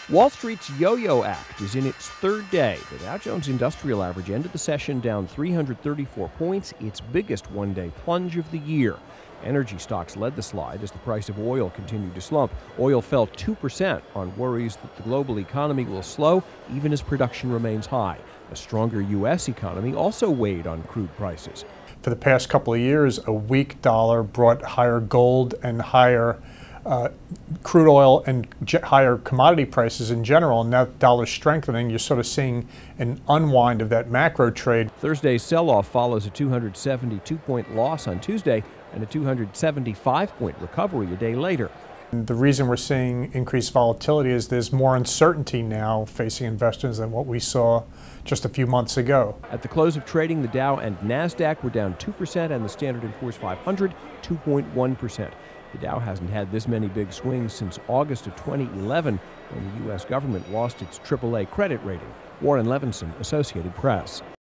Wall Street's yo-yo act is in its third day. The Dow Jones Industrial Average ended the session down 334 points, its biggest one-day plunge of the year. Energy stocks led the slide as the price of oil continued to slump. Oil fell 2% on worries that the global economy will slow, even as production remains high. A stronger U.S. economy also weighed on crude prices. For the past couple of years, a weak dollar brought higher gold and higher crude oil and higher commodity prices in general, and now dollar strengthening, you're sort of seeing an unwind of that macro trade. Thursday's sell-off follows a 272-point loss on Tuesday and a 275-point recovery a day later. And the reason we're seeing increased volatility is there's more uncertainty now facing investors than what we saw just a few months ago. At the close of trading, the Dow and NASDAQ were down 2% and the Standard & Poor's 500 2.1%. The Dow hasn't had this many big swings since August of 2011, when the U.S. government lost its AAA credit rating. Warren Levinson, Associated Press.